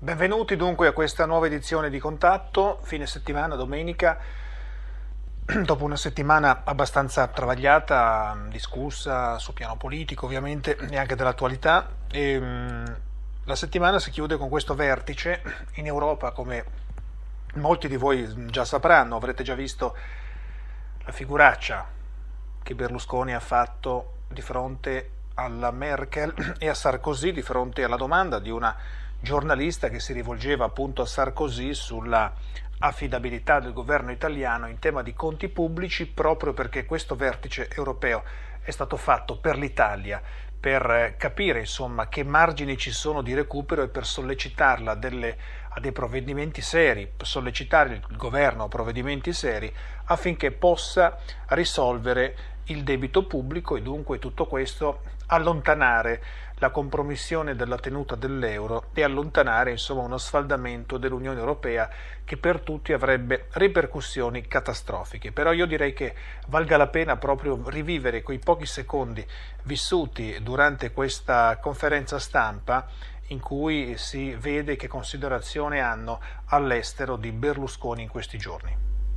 Benvenuti dunque a questa nuova edizione di Contatto, fine settimana, domenica, dopo una settimana abbastanza travagliata, discussa sul piano politico ovviamente e anche dell'attualità. La settimana si chiude con questo vertice in Europa, come molti di voi già sapranno, avrete già visto la figuraccia che Berlusconi ha fatto di fronte alla Merkel e a Sarkozy, di fronte alla domanda di una giornalista che si rivolgeva appunto a Sarkozy sulla affidabilità del governo italiano in tema di conti pubblici, proprio perché questo vertice europeo è stato fatto per l'Italia, per capire insomma che margini ci sono di recupero e per sollecitarla a dei provvedimenti seri, per sollecitare il governo a provvedimenti seri affinché possa risolvere il debito pubblico e dunque tutto questo allontanare la compromissione della tenuta dell'euro e allontanare insomma uno sfaldamento dell'Unione Europea che per tutti avrebbe ripercussioni catastrofiche. Però io direi che valga la pena proprio rivivere quei pochi secondi vissuti durante questa conferenza stampa in cui si vede che considerazione hanno all'estero di Berlusconi in questi giorni.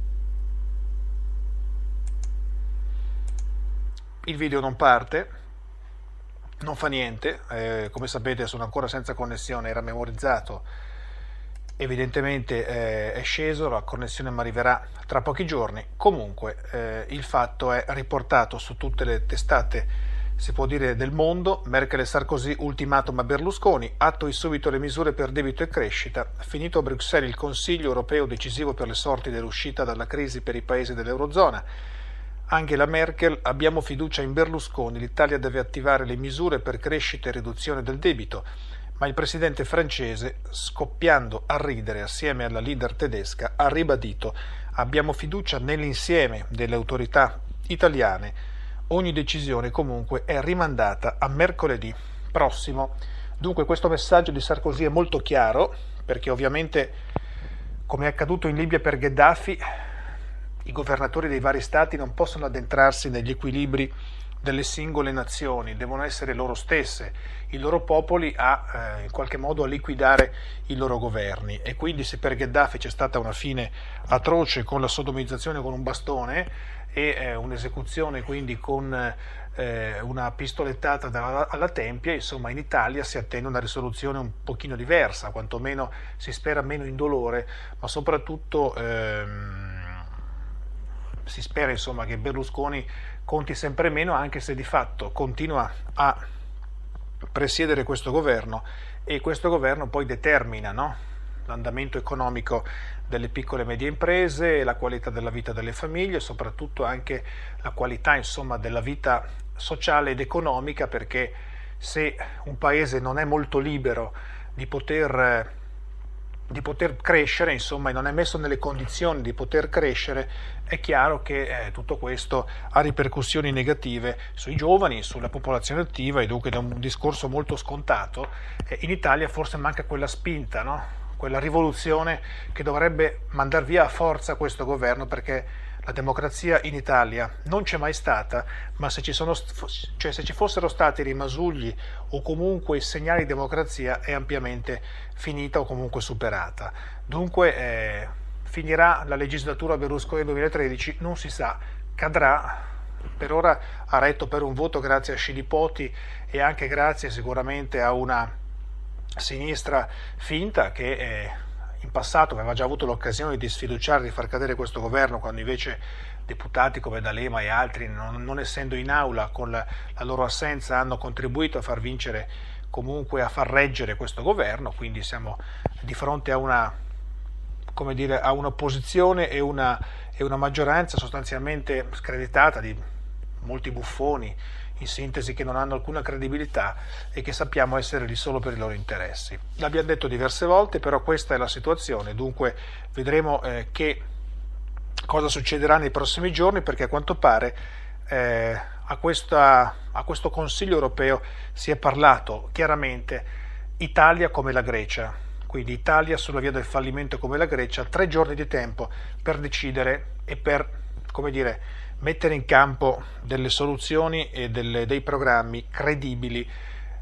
Il video non parte, non fa niente, come sapete sono ancora senza connessione, era memorizzato, evidentemente è sceso, la connessione mi arriverà tra pochi giorni. Comunque il fatto è riportato su tutte le testate, si può dire, del mondo. Merkel e Sarkozy, ultimatum a Berlusconi, attui subito le misure per debito e crescita, finito a Bruxelles il Consiglio europeo decisivo per le sorti dell'uscita dalla crisi per i paesi dell'Eurozona. Angela Merkel, abbiamo fiducia in Berlusconi, l'Italia deve attivare le misure per crescita e riduzione del debito, ma il presidente francese, scoppiando a ridere assieme alla leader tedesca, ha ribadito: abbiamo fiducia nell'insieme delle autorità italiane, ogni decisione comunque è rimandata a mercoledì prossimo. Dunque questo messaggio di Sarkozy è molto chiaro, perché ovviamente, come è accaduto in Libia per Gheddafi, i governatori dei vari stati non possono addentrarsi negli equilibri delle singole nazioni, devono essere loro stesse, i loro popoli in qualche modo a liquidare i loro governi. E quindi se per Gheddafi c'è stata una fine atroce con la sodomizzazione con un bastone e un'esecuzione quindi con una pistolettata alla tempia, insomma in Italia si attende una risoluzione un pochino diversa, quantomeno si spera meno indolore, ma soprattutto si spera insomma che Berlusconi conti sempre meno, anche se di fatto continua a presiedere questo governo e questo governo poi determina, no, l'andamento economico delle piccole e medie imprese, la qualità della vita delle famiglie e soprattutto anche la qualità insomma della vita sociale ed economica, perché se un paese non è molto libero di poter crescere, insomma, e non è messo nelle condizioni di poter crescere, è chiaro che tutto questo ha ripercussioni negative sui giovani, sulla popolazione attiva, e dunque è un discorso molto scontato. In Italia forse manca quella spinta, no? Quella rivoluzione che dovrebbe mandar via a forza questo governo, perché la democrazia in Italia non c'è mai stata, ma se ci fossero stati rimasugli o comunque segnali di democrazia è ampiamente finita o comunque superata. Dunque finirà la legislatura Berlusconi 2013, non si sa, cadrà. Per ora ha retto per un voto grazie a Scilipoti e anche grazie sicuramente a una sinistra finta che in passato aveva già avuto l'occasione di sfiduciare, di far cadere questo governo, quando invece deputati come D'Alema e altri, non essendo in aula, con la loro assenza hanno contribuito a far vincere, comunque a far reggere questo governo. Quindi siamo di fronte a un'opposizione e una maggioranza sostanzialmente screditata di molti buffoni, in sintesi, che non hanno alcuna credibilità e che sappiamo essere lì solo per i loro interessi. L'abbiamo detto diverse volte, però questa è la situazione. Dunque vedremo che cosa succederà nei prossimi giorni, perché a quanto pare a questo Consiglio europeo si è parlato chiaramente Italia come la Grecia, quindi Italia sulla via del fallimento come la Grecia, 3 giorni di tempo per decidere e per, come dire, mettere in campo delle soluzioni e dei programmi credibili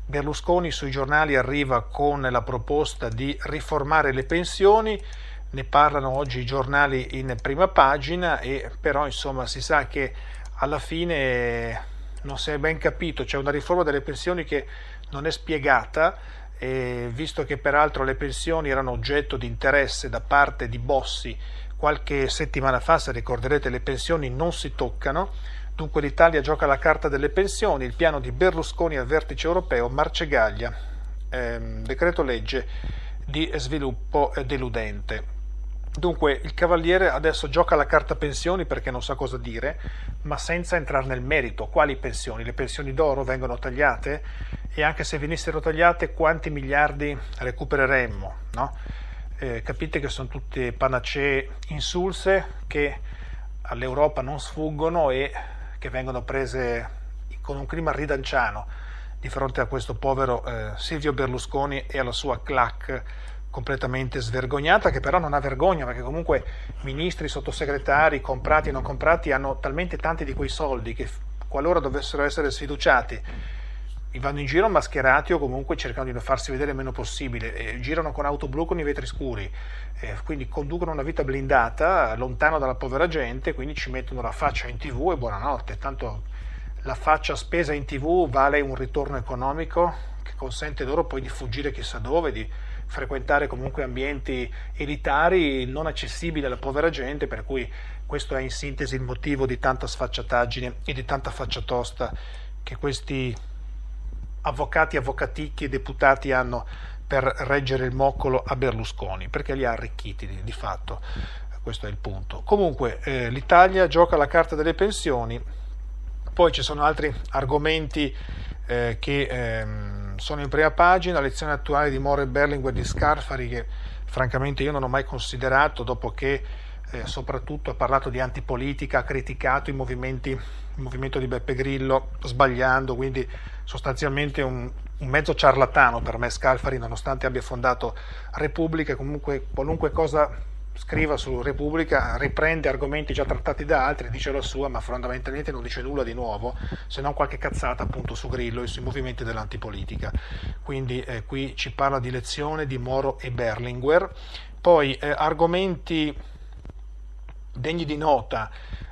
Berlusconi sui giornali arriva con la proposta di riformare le pensioni, ne parlano oggi i giornali in prima pagina, e però insomma si sa che alla fine non si è ben capito, c'è una riforma delle pensioni che non è spiegata, visto che peraltro le pensioni erano oggetto di interesse da parte di Bossi qualche settimana fa, se ricorderete le pensioni non si toccano, dunque l'Italia gioca la carta delle pensioni, il piano di Berlusconi al vertice europeo, Marcegaglia, decreto legge di sviluppo deludente. Dunque il Cavaliere adesso gioca la carta pensioni perché non sa cosa dire, ma senza entrare nel merito. Quali pensioni? Le pensioni d'oro vengono tagliate? E anche se venissero tagliate, quanti miliardi recupereremmo? No? Capite che sono tutte panacee insulse che all'Europa non sfuggono e che vengono prese con un clima ridanciano di fronte a questo povero Silvio Berlusconi e alla sua claque completamente svergognata, che però non ha vergogna, perché comunque ministri, sottosegretari, comprati e non comprati, hanno talmente tanti di quei soldi che qualora dovessero essere sfiduciati vanno in giro mascherati o comunque cercano di non farsi vedere il meno possibile, girano con auto blu con i vetri scuri, quindi conducono una vita blindata, lontano dalla povera gente, quindi ci mettono la faccia in TV e buonanotte, tanto la faccia spesa in TV vale un ritorno economico che consente loro poi di fuggire chissà dove, di frequentare comunque ambienti elitari non accessibili alla povera gente, per cui questo è in sintesi il motivo di tanta sfacciataggine e di tanta faccia tosta che questi avvocati, avvocaticchi e deputati hanno per reggere il moccolo a Berlusconi, perché li ha arricchiti di fatto, questo è il punto. Comunque l'Italia gioca la carta delle pensioni, poi ci sono altri argomenti che sono in prima pagina, lezione attuale di Moro e Berlinguer di Scalfari, che francamente io non ho mai considerato, dopo che soprattutto ha parlato di antipolitica, ha criticato il movimento di Beppe Grillo, sbagliando, quindi sostanzialmente un mezzo ciarlatano per me Scalfari, nonostante abbia fondato Repubblica. Comunque qualunque cosa scriva su Repubblica riprende argomenti già trattati da altri, dice la sua, ma fondamentalmente non dice nulla di nuovo, se non qualche cazzata appunto su Grillo e sui movimenti dell'antipolitica. Quindi qui ci parla di lezione di Moro e Berlinguer. Poi argomenti degni di nota,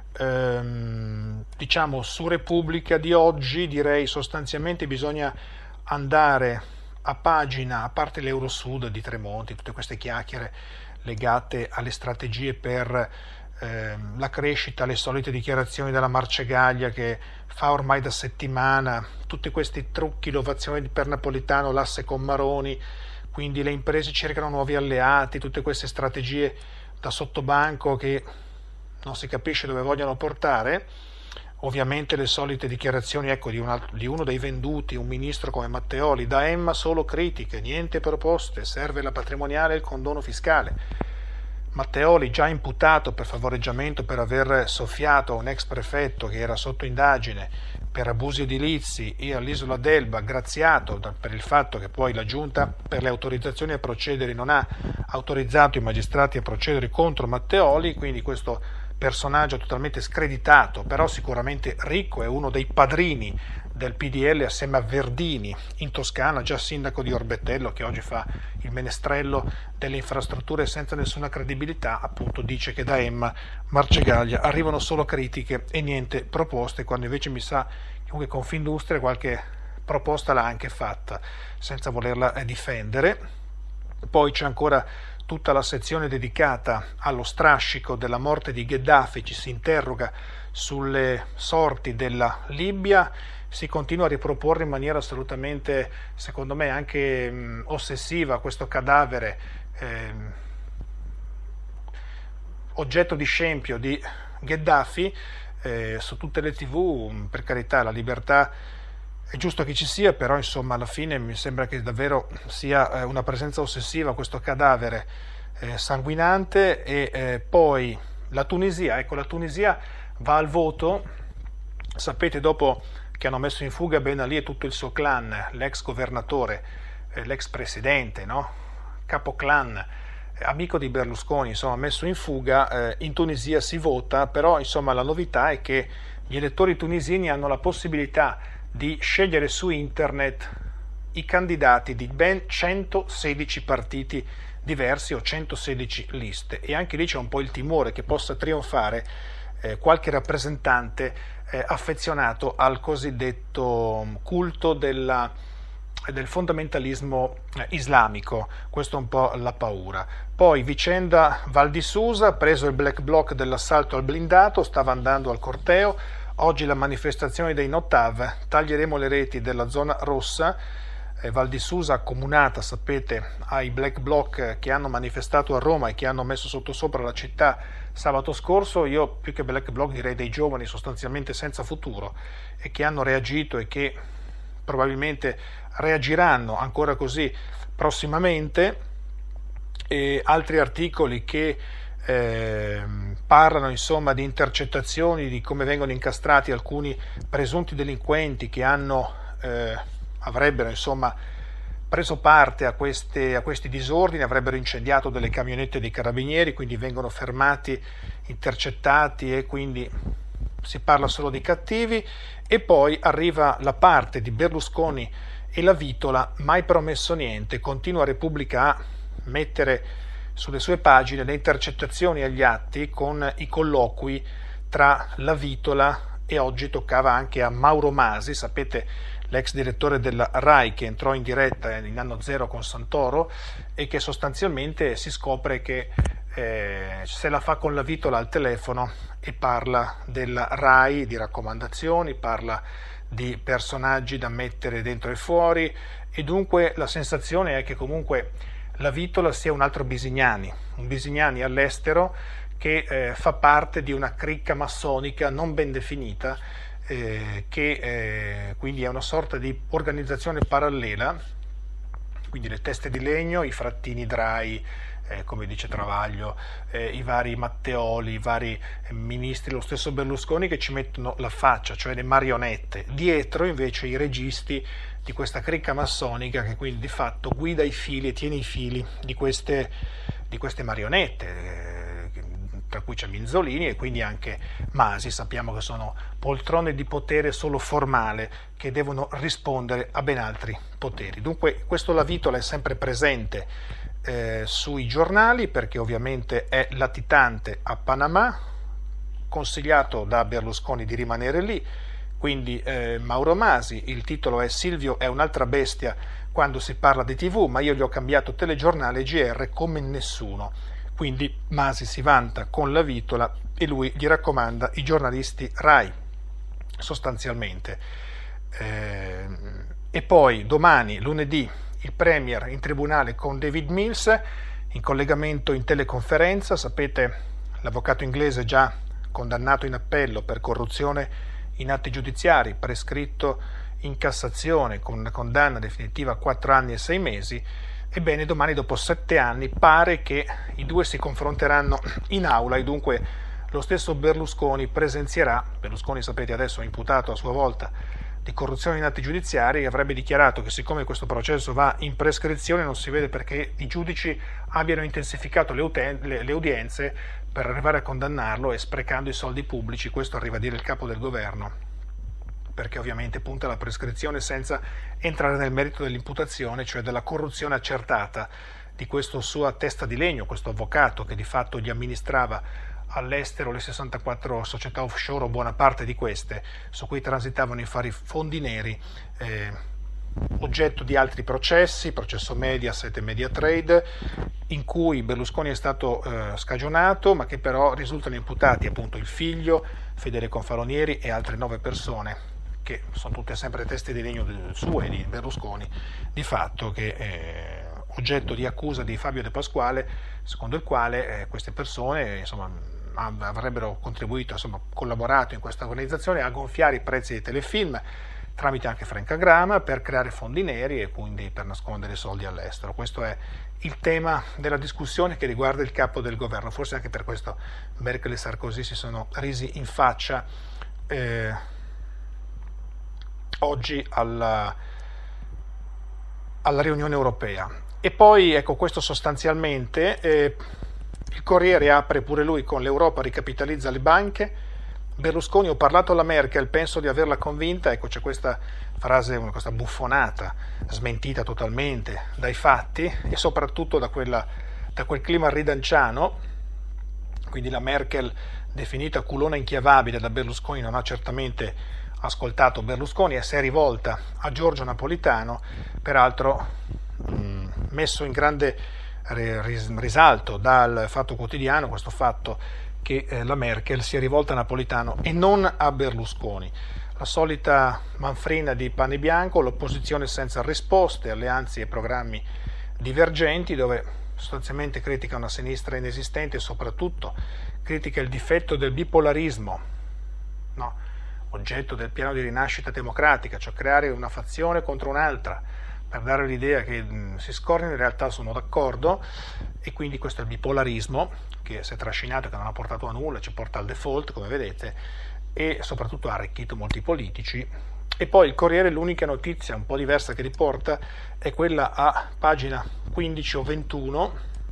diciamo su Repubblica di oggi, direi sostanzialmente bisogna andare a pagina, a parte l'Eurosud di Tremonti, tutte queste chiacchiere legate alle strategie per la crescita, le solite dichiarazioni della Marcegaglia che fa ormai da settimana, tutti questi trucchi, l'ovazione per Napolitano, l'asse con Maroni, quindi le imprese cercano nuovi alleati, tutte queste strategie da sottobanco che non si capisce dove vogliono portare. Ovviamente le solite dichiarazioni, ecco, di uno dei venduti, un ministro come Matteoli: da Emma solo critiche, niente proposte, serve la patrimoniale e il condono fiscale. Matteoli già imputato per favoreggiamento per aver soffiato a un ex prefetto che era sotto indagine per abusi edilizi, e all'Isola d'Elba graziato per il fatto che poi la Giunta per le autorizzazioni a procedere non ha autorizzato i magistrati a procedere contro Matteoli, quindi questo personaggio totalmente screditato, però sicuramente ricco, è uno dei padrini del PDL assieme a Verdini in Toscana, già sindaco di Orbetello, che oggi fa il menestrello delle infrastrutture senza nessuna credibilità, appunto dice che da Emma Marcegaglia arrivano solo critiche e niente proposte, quando invece mi sa che comunque Confindustria qualche proposta l'ha anche fatta, senza volerla difendere. Poi c'è ancora tutta la sezione dedicata allo strascico della morte di Gheddafi, ci si interroga sulle sorti della Libia, si continua a riproporre in maniera assolutamente, secondo me, anche ossessiva questo cadavere oggetto di scempio di Gheddafi su tutte le TV. Per carità, la libertà è giusto che ci sia, però insomma alla fine mi sembra che davvero sia una presenza ossessiva questo cadavere sanguinante. E poi la Tunisia, ecco, la Tunisia va al voto, sapete, dopo che hanno messo in fuga Ben Ali e tutto il suo clan, l'ex governatore, l'ex presidente, no? Capo clan, amico di Berlusconi, insomma messo in fuga, in Tunisia si vota, però insomma la novità è che gli elettori tunisini hanno la possibilità di scegliere su internet i candidati di ben 116 partiti diversi o 116 liste, e anche lì c'è un po' il timore che possa trionfare qualche rappresentante affezionato al cosiddetto culto del fondamentalismo islamico. Questo è un po' la paura. Poi vicenda Val di Susa, preso il black bloc dell'assalto al blindato, stava andando al corteo. Oggi la manifestazione dei Notav, taglieremo le reti della zona rossa. Val di Susa accomunata, sapete, ai black bloc che hanno manifestato a Roma e che hanno messo sottosopra la città sabato scorso. Io più che black bloc direi dei giovani sostanzialmente senza futuro, e che hanno reagito e che probabilmente reagiranno ancora così prossimamente. E altri articoli che parlano insomma di intercettazioni, di come vengono incastrati alcuni presunti delinquenti che avrebbero insomma preso parte a questi disordini, avrebbero incendiato delle camionette dei carabinieri, quindi vengono fermati, intercettati, e quindi si parla solo di cattivi. E poi arriva la parte di Berlusconi e la Vitola, mai promesso niente. Continua Repubblica a mettere sulle sue pagine le intercettazioni agli atti con i colloqui tra la Vitola, e oggi toccava anche a Mauro Masi, sapete, l'ex direttore della RAI, che entrò in diretta in anno zero con Santoro e che sostanzialmente si scopre che se la fa con la Vitola al telefono e parla della RAI, di raccomandazioni, parla di personaggi da mettere dentro e fuori, e dunque la sensazione è che comunque la Vitola sia un altro Bisignani, un Bisignani all'estero che fa parte di una cricca massonica non ben definita, che quindi è una sorta di organizzazione parallela, quindi le teste di legno, i frattini Drai, come dice Travaglio, i vari Matteoli, i vari ministri, lo stesso Berlusconi, che ci mettono la faccia, cioè le marionette. Dietro invece i registi di questa cricca massonica, che quindi di fatto guida i fili e tiene i fili di queste marionette, tra cui c'è Minzolini e quindi anche Masi. Sappiamo che sono poltrone di potere solo formale, che devono rispondere a ben altri poteri. Dunque questo La Vitola è sempre presente sui giornali, perché ovviamente è latitante a Panama, consigliato da Berlusconi di rimanere lì. Quindi Mauro Masi, il titolo è "Silvio è un'altra bestia quando si parla di TV, ma io gli ho cambiato telegiornale e GR come nessuno". Quindi Masi si vanta con la Vitola e lui gli raccomanda i giornalisti RAI, sostanzialmente. E poi domani, lunedì, il Premier in tribunale con David Mills, in collegamento in teleconferenza. Sapete, l'avvocato inglese già condannato in appello per corruzione in atti giudiziari, prescritto in Cassazione con una condanna definitiva a 4 anni e 6 mesi. Ebbene, domani, dopo 7 anni, pare che i due si confronteranno in aula, e dunque lo stesso Berlusconi presenzierà. Berlusconi, sapete, adesso è imputato a sua volta di corruzione in atti giudiziari, e avrebbe dichiarato che siccome questo processo va in prescrizione non si vede perché i giudici abbiano intensificato le udienze per arrivare a condannarlo, e sprecando i soldi pubblici. Questo arriva a dire il capo del governo, perché ovviamente punta alla prescrizione senza entrare nel merito dell'imputazione, cioè della corruzione accertata di questo sua testa di legno, questo avvocato che di fatto gli amministrava all'estero le 64 società offshore, o buona parte di queste, su cui transitavano i vari fondi neri, oggetto di altri processi, processo Mediaset e Mediatrade, in cui Berlusconi è stato scagionato, ma che però risultano imputati appunto il figlio, Fedele Confalonieri, e altre 9 persone, che sono tutte sempre teste di legno sue, di Berlusconi, di fatto, che oggetto di accusa di Fabio De Pasquale, secondo il quale queste persone insomma avrebbero contribuito, insomma collaborato in questa organizzazione a gonfiare i prezzi dei telefilm tramite anche francagrama, per creare fondi neri e quindi per nascondere soldi all'estero. Questo è il tema della discussione che riguarda il capo del governo. Forse anche per questo Merkel e Sarkozy si sono risi in faccia oggi alla riunione europea. E poi, ecco, questo sostanzialmente, il Corriere apre pure lui con "l'Europa ricapitalizza le banche", Berlusconi, ho parlato alla Merkel, penso di averla convinta, ecco c'è questa frase, questa buffonata, smentita totalmente dai fatti e soprattutto da quel clima ridanciano, quindi la Merkel definita culona inchiavabile da Berlusconi non ha certamente ascoltato Berlusconi e si è rivolta a Giorgio Napolitano, peraltro messo in grande risalto dal Fatto Quotidiano questo fatto che la Merkel si è rivolta a Napolitano e non a Berlusconi. La solita manfrina di pane bianco, l'opposizione senza risposte, alleanze e programmi divergenti, dove sostanzialmente critica una sinistra inesistente e soprattutto critica il difetto del bipolarismo, no? Oggetto del piano di rinascita democratica, cioè creare una fazione contro un'altra, per dare l'idea che si scorrono, in realtà sono d'accordo, e quindi questo è il bipolarismo che si è trascinato, che non ha portato a nulla, ci porta al default, come vedete, e soprattutto ha arricchito molti politici. E poi il Corriere, l'unica notizia un po' diversa che riporta è quella a pagina 15 o 21,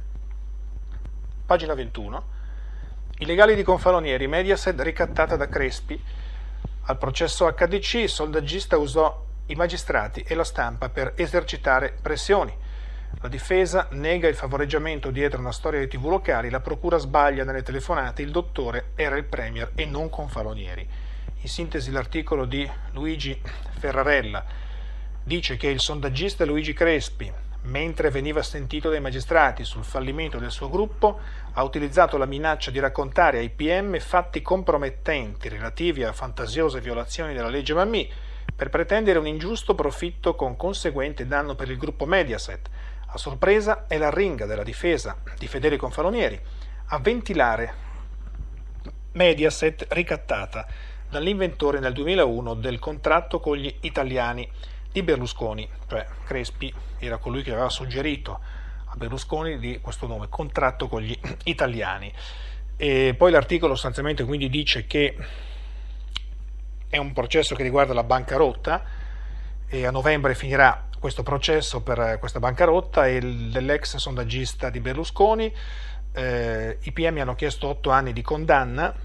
pagina 21, i legali di Confalonieri, Mediaset ricattata da Crespi, al processo HDC il sondaggista usò i magistrati e la stampa per esercitare pressioni. La difesa nega il favoreggiamento dietro una storia di TV locali, la procura sbaglia nelle telefonate, il dottore era il premier e non Confalonieri. In sintesi l'articolo di Luigi Ferrarella dice che il sondaggista Luigi Crespi, mentre veniva sentito dai magistrati sul fallimento del suo gruppo, ha utilizzato la minaccia di raccontare ai PM fatti compromettenti relativi a fantasiose violazioni della legge Mammì per pretendere un ingiusto profitto con conseguente danno per il gruppo Mediaset. A sorpresa è l'arringa della difesa di Fedele Confalonieri a ventilare Mediaset ricattata dall'inventore nel 2001 del contratto con gli italiani di Berlusconi, cioè Crespi era colui che aveva suggerito a Berlusconi di questo nome, contratto con gli italiani. E poi l'articolo sostanzialmente quindi dice che è un processo che riguarda la bancarotta e a novembre finirà questo processo per questa bancarotta e dell'ex sondaggista di Berlusconi. I PM hanno chiesto 8 anni di condanna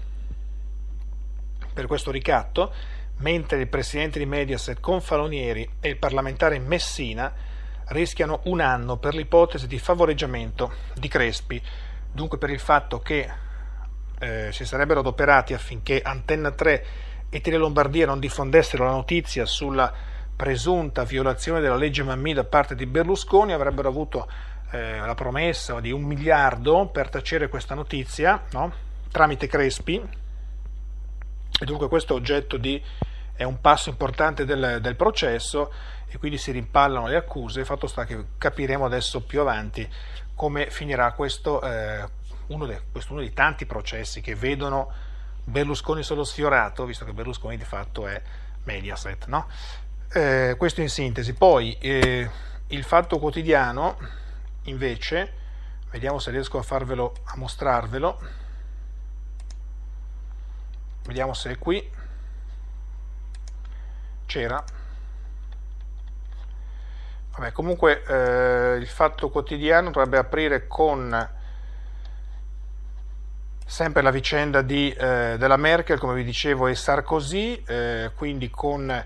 per questo ricatto, mentre il presidente di Mediaset Confalonieri e il parlamentare Messina rischiano 1 anno per l'ipotesi di favoreggiamento di Crespi, dunque per il fatto che si sarebbero adoperati affinché Antenna 3 e Tele Lombardia non diffondessero la notizia sulla presunta violazione della legge Mammì da parte di Berlusconi, avrebbero avuto la promessa di 1 miliardo per tacere questa notizia, no? Tramite Crespi, e dunque questo è un passo importante del processo e quindi si rimpallano le accuse. Fatto sta che capiremo adesso più avanti come finirà questo, uno dei tanti processi che vedono Berlusconi solo sfiorato, visto che Berlusconi di fatto è Mediaset, no? Questo in sintesi. Poi il Fatto Quotidiano invece, vediamo se riesco a mostrarvelo, vediamo se è qui, c'era. Vabbè, comunque il Fatto Quotidiano dovrebbe aprire con sempre la vicenda della Merkel, come vi dicevo, e Sarkozy, quindi col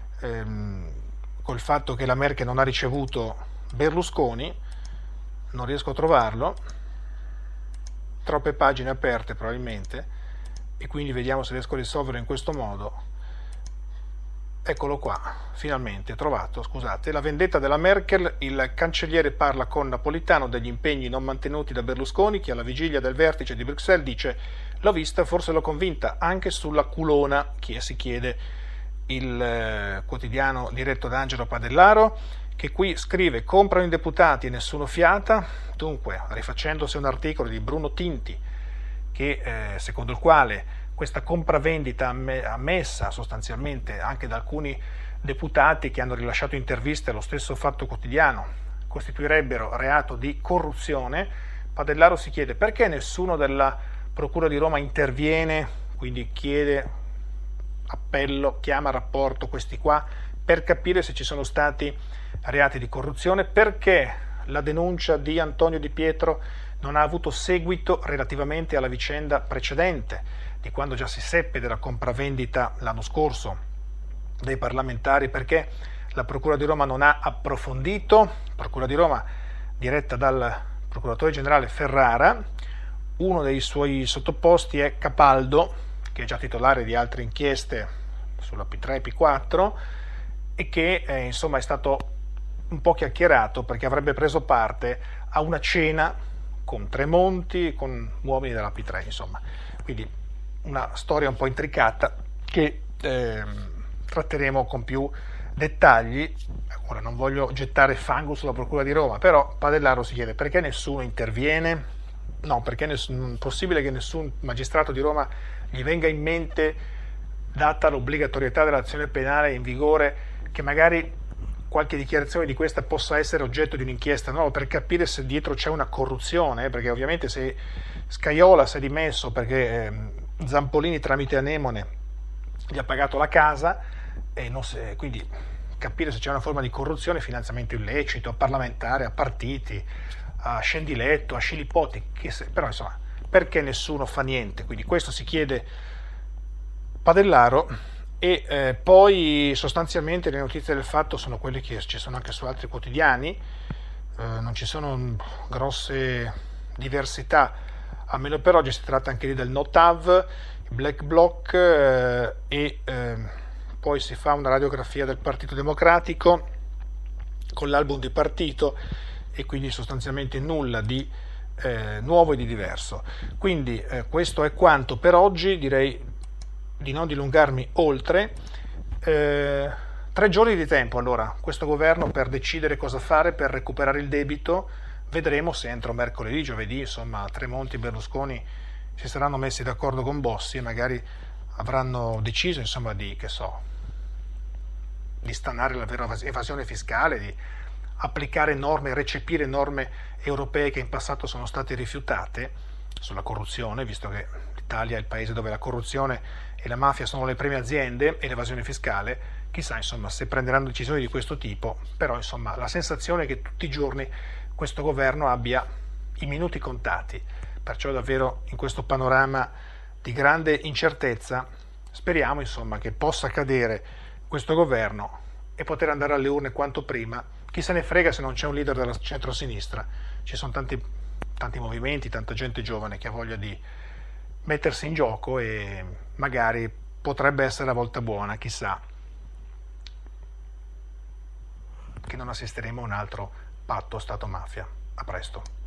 fatto che la Merkel non ha ricevuto Berlusconi. Non riesco a trovarlo, troppe pagine aperte probabilmente, e quindi vediamo se riesco a risolverlo in questo modo. Eccolo qua, finalmente trovato, scusate. La vendetta della Merkel, il cancelliere parla con Napolitano degli impegni non mantenuti da Berlusconi, che alla vigilia del vertice di Bruxelles dice: l'ho vista, forse l'ho convinta, anche sulla culona, che si chiede il quotidiano diretto da Angelo Padellaro, che qui scrive: comprano i deputati e nessuno fiata. Dunque, rifacendosi a un articolo di Bruno Tinti, che secondo il quale questa compravendita ammessa sostanzialmente anche da alcuni deputati che hanno rilasciato interviste allo stesso Fatto Quotidiano costituirebbe reato di corruzione, Padellaro si chiede perché nessuno della Procura di Roma interviene, quindi chiede appello, chiama a rapporto questi qua per capire se ci sono stati reati di corruzione, perché la denuncia di Antonio Di Pietro non ha avuto seguito relativamente alla vicenda precedente, di quando già si seppe della compravendita l'anno scorso dei parlamentari, perché la Procura di Roma non ha approfondito, Procura di Roma diretta dal procuratore generale Ferrara. Uno dei suoi sottoposti è Capaldo, che è già titolare di altre inchieste sulla P3 e P4 e che insomma è stato un po' chiacchierato perché avrebbe preso parte a una cena con Tremonti, con uomini della P3, insomma. Quindi una storia un po' intricata che tratteremo con più dettagli. Ora non voglio gettare fango sulla Procura di Roma, però Padellaro si chiede perché nessuno interviene. No, perché è possibile che nessun magistrato di Roma gli venga in mente, data l'obbligatorietà dell'azione penale in vigore, che magari qualche dichiarazione di questa possa essere oggetto di un'inchiesta, no? Per capire se dietro c'è una corruzione, perché ovviamente se Scajola si è dimesso perché Zampolini tramite Anemone gli ha pagato la casa, e quindi capire se c'è una forma di corruzione, finanziamento illecito, a parlamentare, a partiti, a Scendiletto, a Scilipoti, però insomma, perché nessuno fa niente? Quindi questo si chiede Padellaro, e poi sostanzialmente le notizie del fatto sono quelle che ci sono anche su altri quotidiani, non ci sono grosse diversità, almeno per oggi. Si tratta anche lì del no-TAV, Black Bloc, e poi si fa una radiografia del Partito Democratico con l'album di partito, e quindi sostanzialmente nulla di nuovo e di diverso. Quindi questo è quanto per oggi, direi di non dilungarmi oltre. 3 giorni di tempo allora questo governo per decidere cosa fare per recuperare il debito. Vedremo se entro mercoledì, giovedì, insomma, Tremonti e Berlusconi si saranno messi d'accordo con Bossi e magari avranno deciso, insomma, di stanare la vera evasione fiscale, di applicare norme, recepire norme europee che in passato sono state rifiutate sulla corruzione, visto che l'Italia è il paese dove la corruzione e la mafia sono le prime aziende e l'evasione fiscale. Chissà insomma se prenderanno decisioni di questo tipo, però insomma la sensazione è che tutti i giorni questo governo abbia i minuti contati, perciò davvero in questo panorama di grande incertezza speriamo insomma che possa cadere questo governo e poter andare alle urne quanto prima. Chi se ne frega se non c'è un leader della centrosinistra, ci sono tanti movimenti, tanta gente giovane che ha voglia di mettersi in gioco e magari potrebbe essere la volta buona, chissà, che non assisteremo a un altro patto Stato-mafia. A presto.